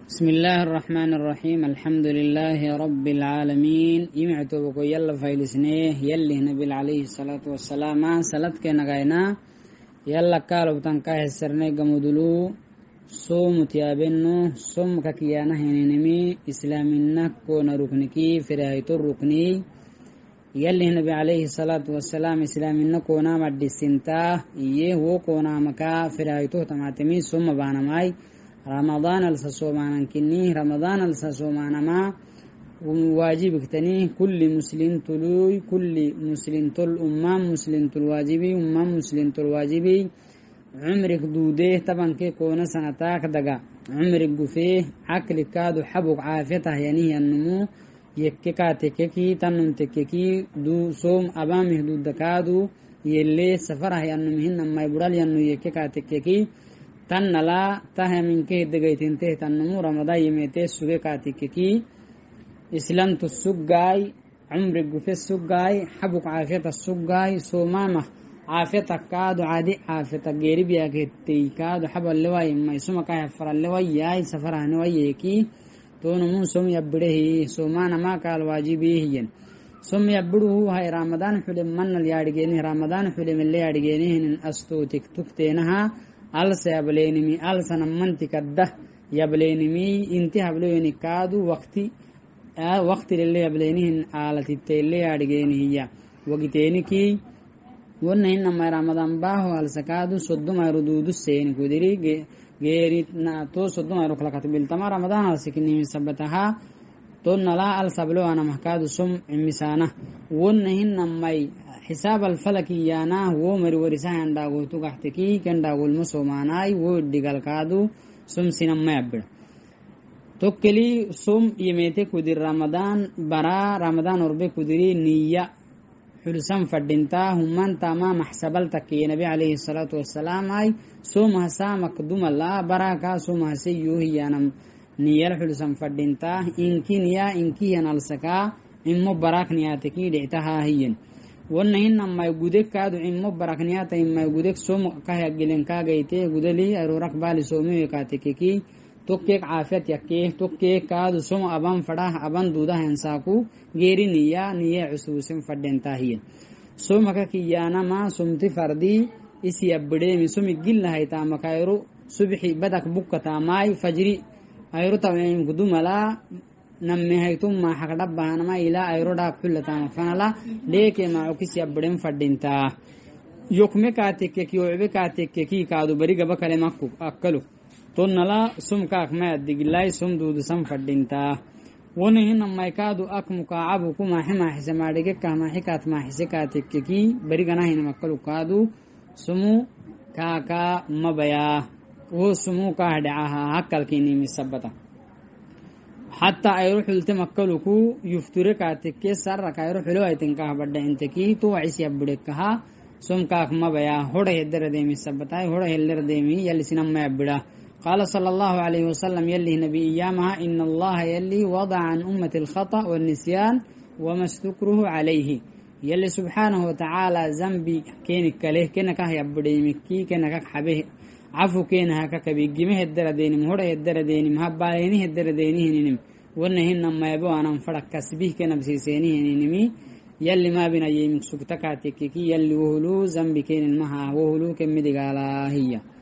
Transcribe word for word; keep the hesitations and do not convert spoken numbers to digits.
بسم الله الرحمن الرحيم الحمد لله رب العالمين يمعتو بكو يلا فايلسنيه يلي نبي عليه الصلاة والسلام سلطك نغاينا يلا قالوا تنكاه السرني قمدلو صوم تيابنو صوم ككيانا هنينمي إسلامنا كون ركنكي فرايتو الركني يلي نبي عليه الصلاة والسلام إسلامنا كونا مد السنتا إيه هو كونا مكا فرايتو تماتمي صوم بانماي رمضان السسومانا كني رمضان السسومانا ما واجب كتني كل مسلم تلوي كل مسلم تل أمام مسلم تل واجبي أمام مسلم تل واجبي عمرك دوده طبعا كي كونا سنتاك دقا عمرك قفيه عقل كادو حبك عافيته يعني النمو يككا تككي تنم تككي دو صوم أبامه دو دكادو يلي سفره ينمهن ما يبرال ينو يككا تككي تن لا تها من كه دقيتين ته تنمو رمضان يميته سوى كاتككي إسلام تسوقاي عمر الجوف السوقاي حبك عافية السوقاي سومامة عافية كادو عادي عافية جريب يا كتي كادو حب اللواي ما يسمى كهفر اللواي ياي سفره نواي كي تونمو سوم يبره سومانا ما قال واجبيه ين سوم يبره هاي رمضان حلم من اليارجيني رمضان حلم اللي يارجيني إن أستو تكتك تينها ألس يبلينمي ألس نمنتك الده يبلينمي انتهى بلوني كادو وقتي آه وقت اللي يبلينهن آلة التالي أرجينه هي وقتيني كي ونهن ما رمضان باهو ألس كادو صدو ما ردود السين كودري غيري ناتو صدو ما ركلكت بالتما رمضان ألسكني من سبتها تون لا ألس بلو أنا محكادو سم عمسانة ونهن ماي حساب الفلكي يانا هو مر ورسان داغو تو قحتكي كن داغول مسوماناي و ديغال كادو سم سينما يبر توكلي سم يميته كودير رمضان برا رمضان اوربي كودري نيه حلسم فدنتا هم تمام محسبل تكي نبي عليه الصلاه والسلام اي سم حسا مقدم الله بركا سم حسيو يانا نيه حلسم فدنتا انكي نيا انكي ينالسكا امو براك نياتكي دعتها هين ونهن ما يجودك كادو إمم بركنيات إمم يجودك سوم كه جلن كاجيته جودلي أرورك بالي سومي كاتككي توكيك عافيت يكيه توكيك كادو سوم أبان فراه أبان دودا هنساكو غيري نيا نيا عسوسم فردين تاهين سوم ككيانا ما سومتي فردي إسي أبدي من سوم جل هاي تام كايرو صبحي بدك بكة تاماي فجري أيرو تامين قدوم لا نمي هيتم ما حقدب بهانما إلى أيرودا كل تام فنلا ليك ما عكس يبدين فردينتا يوكمي كاتك كي يوعبي كاتك كي كادو بريغا بكلمة أكلو تونلا سم كاك ما دقلاي سم دود سم فردينتا ونهن ما يكادو أك مكعبو كما حما حسما رجك كما حكات ما حسكاتك كي بريغا نهن مكلو كادو سمو كاكا مبيا وسمو كهدعها هكال كيني مسبتا حتى يروح التمكلكو يفترك عتكي سر كيروح له يتنكه بدا انتكي تو عيس يبدكها سم كاك ما بيا هوده يدر ديمي سبتاي هوده يلر ديمي يلي سنما يبدا قال صلى الله عليه وسلم يلي نبي ايامها ان الله يلي وضع عن امه الخطا والنسيان وما استكره عليه يلي سبحانه وتعالى ذنبي كينك له كنك يبديمكي كنك حبه عفو كينها كبيجمه الدر دينم هوده يدر دينم هبالينه الدر دينه نم ونهن ما يبو أنا مفرق كسبيه كنبسيسينه نمي يلي ما بنا يمسك تكاتك كي يلي وهلو زنبي كين المها وهلو كم دقالا هي